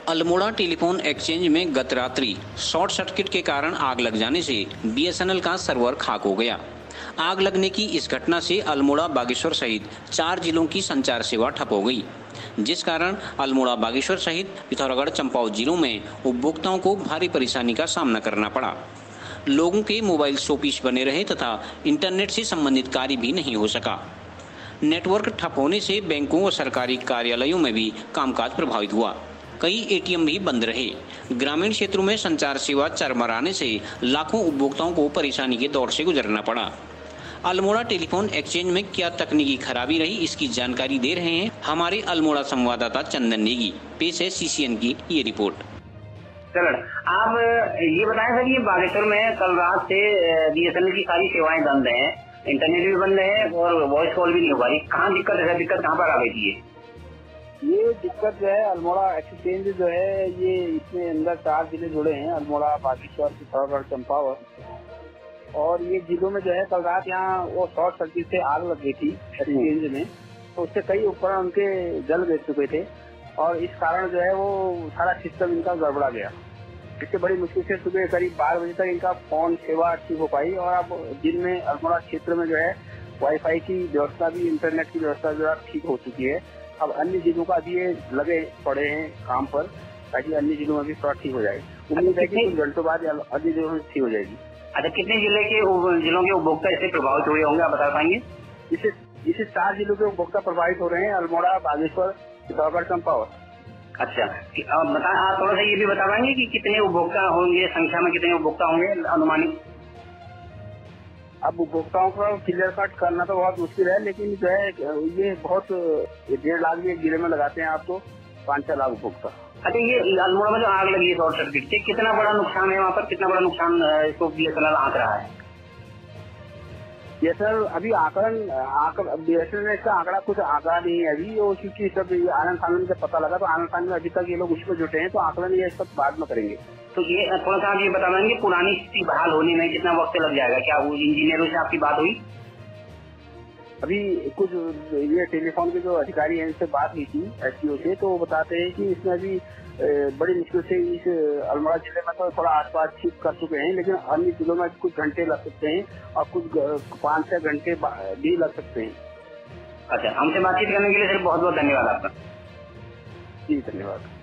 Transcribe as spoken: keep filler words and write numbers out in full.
Almora telephone exchange में गत रात्रि शॉर्ट सर्किट के कारण आग लग जाने से बी एस एन एल का सर्वर खाक हो गया। आग लगने की इस घटना से अल्मोड़ा बागेश्वर सहित चार जिलों की संचार सेवा ठप हो गई, जिस कारण अल्मोड़ा बागेश्वर सहित पिथौरागढ़ चंपावत जिलों में उपभोक्ताओं को भारी परेशानी का सामना करना पड़ा। लोगों के मोबाइल शोपीस बने रहे तथा इंटरनेट से संबंधित कार्य भी नहीं हो सका। नेटवर्क ठप होने से बैंकों व सरकारी कार्यालयों में भी कामकाज प्रभावित हुआ। कई ए टी एम भी बंद रहे। ग्रामीण क्षेत्रों में संचार सेवा चरमराने से लाखों उपभोक्ताओं को परेशानी के दौर से गुजरना पड़ा। अल्मोड़ा टेलीफोन एक्सचेंज में क्या तकनीकी खराबी रही, इसकी जानकारी दे रहे हैं हमारे अल्मोड़ा संवाददाता चंदन नेगी। पेश है सी सी एन की ये रिपोर्ट। चलो, आप ये बताएं सर, ये बागेश्वर में कल रात से बी एस एन एल की सारी सेवाएं बंद हैं, इंटरनेट भी बंद है और वॉइस कॉल भी नहीं हो पा रही। कहाँ दिक्कत है? दिक्कत कहाँ पर आ गई थी? ये दिक्कत जो है अल्मोड़ा एक्सचेंज जो है, ये इसमें अंदर चार जिले जुड़े हैं, अल्मोड़ा, बागेश्वर, पिथौरागढ़, चंपावत। और ये जिलों में जो है कल रात यहाँ वो शॉर्ट सर्किट से आग लग गई थी एक्सचेंज में, तो उससे कई उपकरण उनके जल गिर चुके थे और इस कारण जो है वो सारा सिस्टम इनका गड़बड़ा गया। इससे बड़ी मुश्किल से सुबह करीब बारह बजे तक इनका फोन सेवा ठीक हो पाई और अब दिन में अल्मोड़ा क्षेत्र में जो है वाईफाई की व्यवस्था भी, इंटरनेट की व्यवस्था जो है ठीक हो चुकी है। अब अन्य जिलों का भी ये लगे पड़े हैं काम पर, ताकि अन्य जिलों में भी थोड़ा ठीक हो जाए। उम्मीद है कि कुछ घंटों बाद अन्य जिलों में ठीक हो जाएगी। अच्छा, कितने जिले के जिलों के उपभोक्ता इससे प्रभावित हुए होंगे, आप बता पाएंगे? इसे इसे चार जिलों के उपभोक्ता प्रभावित हो रहे हैं, अल्मोड़ा, बागेश्वर, पिथौरागढ़, चंपावत। अच्छा, अब बता, आप थोड़ा सा ये भी बता पाएंगे कि कितने उपभोक्ता होंगे, संख्या में कितने उपभोक्ता होंगे अनुमानित? अब उपभोक्ताओं का क्लियर कट करना तो बहुत मुश्किल है, लेकिन जो है ये बहुत डेढ़ लाख भी एक जिले में लगाते हैं आप तो पाँच छह लाख उपभोक्ता। अच्छा, ये अल्मोड़ा में जो आग लगी है शॉर्ट सर्किट से, कितना बड़ा नुकसान है वहाँ पर? कितना बड़ा नुकसान इसको बी एस एन एल आंक रहा है? ये सर अभी आकलन बी एस एन एल का आंकड़ा कुछ आंकड़ा नहीं है अभी, वो क्योंकि सब आनंद फानंद से पता लगा, तो आनंद फानंद में अभी तक ये लोग उसमें जुटे हैं, तो आकलन ये सब बाद में करेंगे। तो ये थोड़ा सा आप ये बता देंगे पुरानी स्थिति बहाल होने में कितना वक्त लग जाएगा? क्या वो इंजीनियरों से आपकी बात हुई? अभी कुछ ये टेलीफोन के जो अधिकारी हैं इनसे बात हुई थी एस टी ओ से, तो वो बताते हैं कि इसमें अभी बड़ी मुश्किल से इस अल्मोड़ा जिले में तो थोड़ा आसपास ठीक कर चुके हैं, लेकिन अन्य जिलों में कुछ घंटे लग सकते हैं और कुछ पाँच छह घंटे भी लग सकते हैं। अच्छा, हमसे बातचीत करने के लिए सर बहुत बहुत धन्यवाद आपका। जी धन्यवाद।